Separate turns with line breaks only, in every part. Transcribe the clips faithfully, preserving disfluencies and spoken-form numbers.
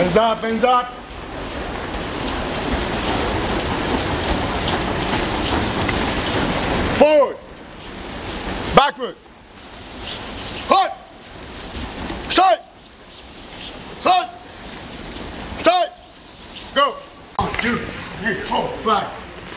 Hands up, hands up. Forward. Backward. Hot. Straight. Hot. Straight. Go. One, two, three, four, five.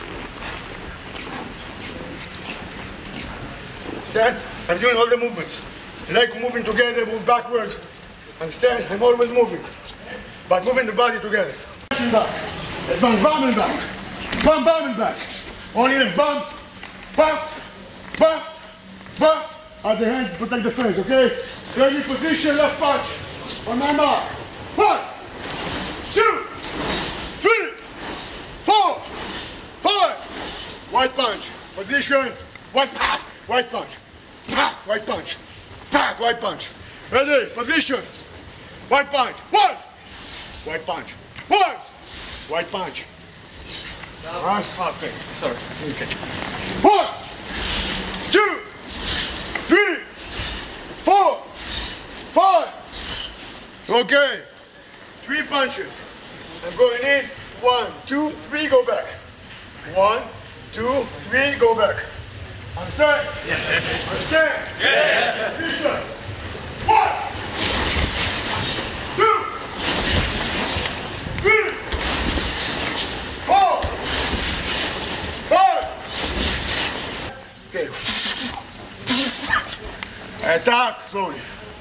Stand. I'm doing all the movements. Leg moving together, move backwards. Understand? I'm always moving. But moving the body together. Back. Let's bump, bump and back. Bump, bump and back. Only left bump, bump, bump, bump. At the hand to protect the face, okay? Ready, position, left punch. On my mark. One, two, three, four, five. White punch. Position. White punch. White punch. White punch. White punch. Ready, position. White punch. One. White punch. One. White punch. Right. Okay. Sorry. Okay. One, two, three, four, five. Okay. Three punches. I'm going in. One, two, three. Go back. One, two, three. Go back. Understand? Yes. Understand? Yes. Position. One, two, three, four, five. Okay. Attack slowly.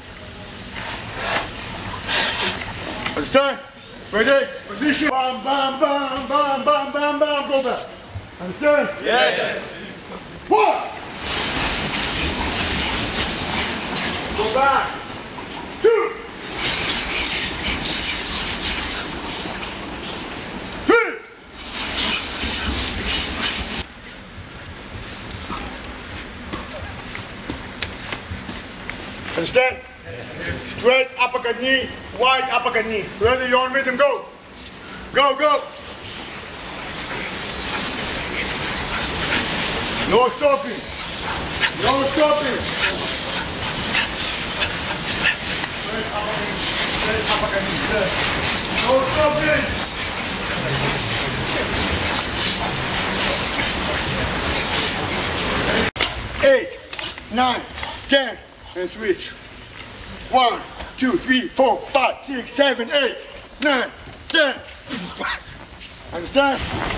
Understand? Ready? Position. Bam, bam, bam, bam, bam, bam, bam. Go back. Understand?
Yes.
One. Go back. Two. Three. Understand? Yes. Straight uppercut knee, wide uppercut knee. Ready? You're on rhythm. Go. Go, go. No stopping. No stopping. No stopping. Eight, nine, ten, and switch. One, two, three, four, five, six, seven, eight, nine, ten. Understand?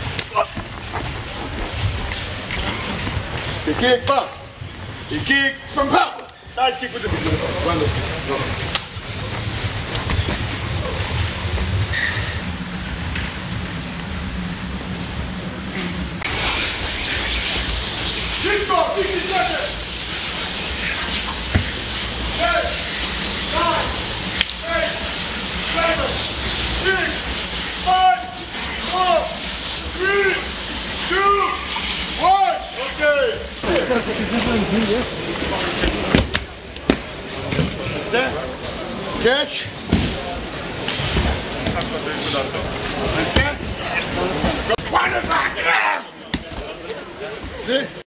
The kick back. The kick from power. Side kick with the one. No. Six more, sixty seconds. Eight, nine, eight, seven, six, five, four, three, two, one. Okay. Catch. Understand? See?